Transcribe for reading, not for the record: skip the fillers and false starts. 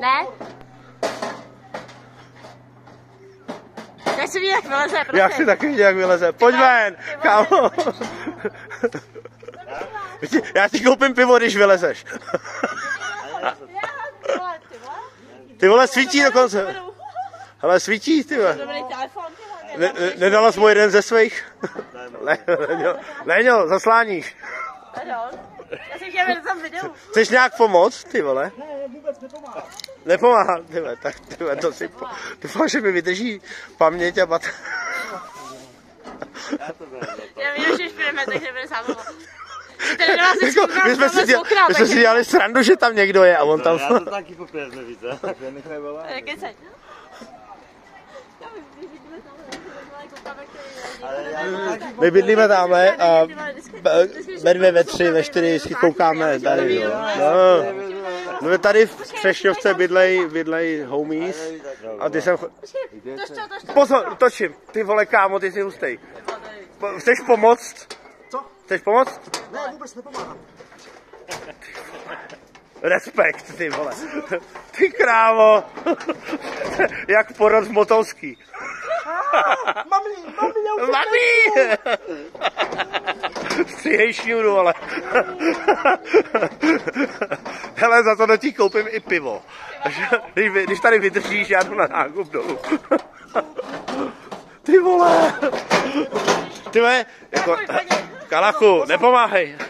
Ne? Já si ví, jak vyleze, prostě. Já si taky vidím, jak vyleze. Pojď ven, kámo. Já si koupím pivo, když vylezeš. Ty vole, svítí dokonce. Hele, svítí, ty vole. Nedala jsi mu jeden ze svých? Léňo, zasláníš. Já si chtěl tam videu. Chceš nějak pomoct, ty vole? Ne, vůbec nepomáhá. Nepomáhá, ty vole, tak ty vole, to si doufám, že mi vydrží paměť a Já vím, že špineme, takže bude sám. My jsme si dělali srandu, že tam někdo je a on tam... Já to taky popět nevíte. My bydlíme tamhle a ve 2, ve 3, ve 4 vždycky koukáme tady, jo. No tady v Třešňovce bydlej homies a ty jsem... Pozor, točím, ty vole kámo, ty jsi hustej. Chceš pomoct? Co? Chceš pomoct? Ne, vůbec nepomáhám. Respekt, ty vole. Ty krávo. Jak porod v Motolský. Mami! Stříhej šňůru, ale. Hele, za to do tí koupím i pivo. Když tady vydržíš, já jdu na nákup dolů. Ty vole. Ty vole, jako, Kalachu, nepomáhej.